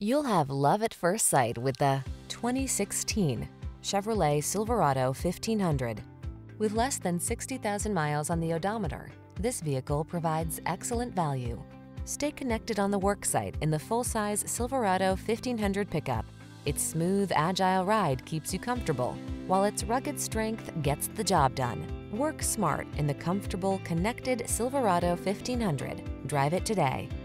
You'll have love at first sight with the 2016 Chevrolet Silverado 1500. With less than 60,000 miles on the odometer, this vehicle provides excellent value. Stay connected on the worksite in the full-size Silverado 1500 pickup. Its smooth, agile ride keeps you comfortable, while its rugged strength gets the job done. Work smart in the comfortable, connected Silverado 1500. Drive it today.